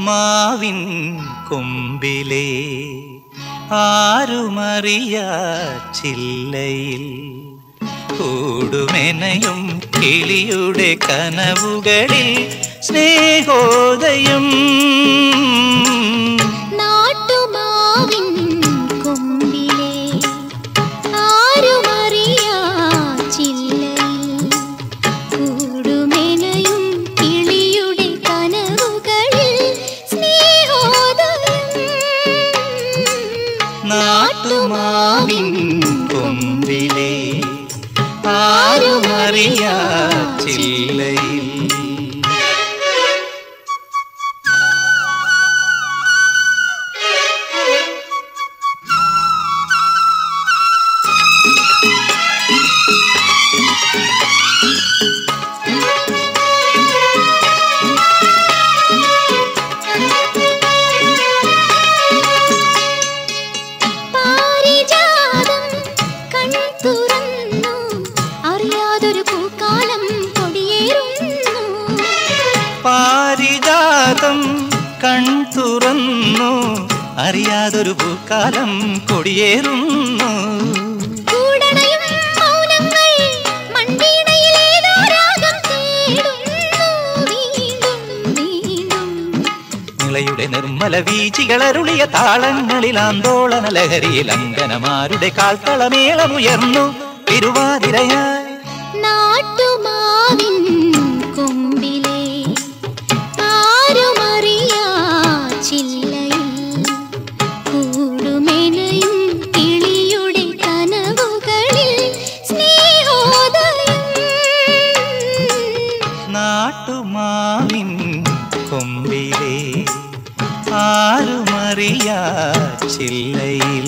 നാട്ടുമാവിൻ കൊമ്പിലെ ആരുമറിയാ ചില്ലയിൽ കൂടുമെനയും കിളിയുടെ കനവുകളിൽ സ്നേഹോദയം. നാട്ടുമാവിൻ കൊമ്പിലെ ആരുമറിയാ ചില്ലയിൽ കൂടുമെനയും കിളിയുടെ കനവുകളിൽ സ്നേഹോദയം. നാട്ടുമാവിൻ കൊമ്പിലെ ആരുമറിയാ ചില്ലയിൽ. പാരിജാതം കൺ തുറന്നു അറിയാതൊരു പൂക്കാലം കൊടിയേറുന്നു. നിളയുടെ നിർമ്മല വീചികളരുളിയ താളങ്ങളിൽ ആന്തോളന ലഹരിയിൽ അങ്കനമാരുടെ കാൽത്തളമേളമുയർന്നു തിരുവാതിരയായി. നാട്ടുമാവിൻ കൊമ്പിലെ ആരുമറിയാ ചില്ലയിൽ കൂടുമെനയും കിളിയുടെ കനവുകളിൽ സ്നേഹോദയം. നാട്ടുമാവിൻ കൊമ്പിലെ ആരുമറിയാ ചില്ലയിൽ.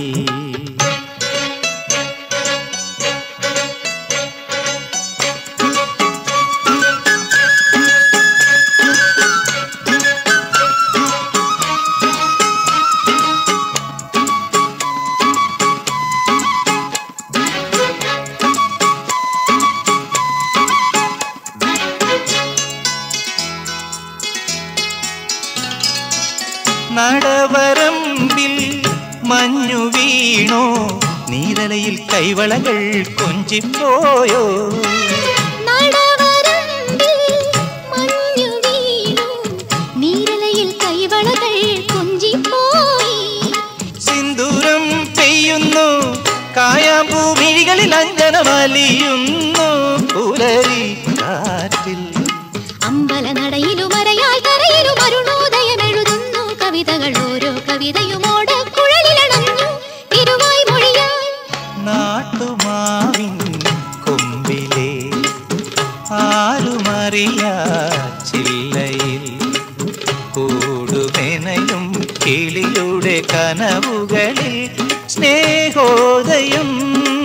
നടവരമ്പിൽ മഞ്ഞു വീണോ നീരലയിൽ കൈവളകൾ കൊഞ്ചിപ്പോയോ. നടവരമ്പിൽ മഞ്ഞു വീണോ നീരലയിൽ കൈവളകൾ കൊഞ്ചിപ്പോയി. സിന്ദൂരം പെയ്യുന്നു കായാമ്പൂമിഴികളിൽ അഞ്ജനമലിയുന്നു പുലരി കാറ്റിൽ. അമ്പല നടയിലുമരയാൽ കരയിലും അരുണോദയമെഴുതുന്നു കവിതകൾ ഓരോ കവിതയുമോട് കുഴലിലണഞ്ഞു തിരുവായ് മൊഴിയായി. നാട്ടുമാവിൻ കൊമ്പിലെ ആരുമറിയാ ചില്ലയിൽ കൂടുമെനയും കിളിയുടെ കനവുകളിൽ സ്നേഹോദയം.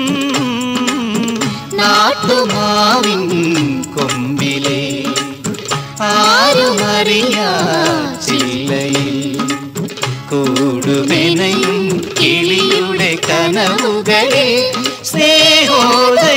നാട്ടുമാവിൻ കൊമ്പിലെ ആരുമറിയാ ചില്ലയിൽ കൂടുമെനയും കിളിയുടെ കനവുകളിൽ സ്നേഹോദയം.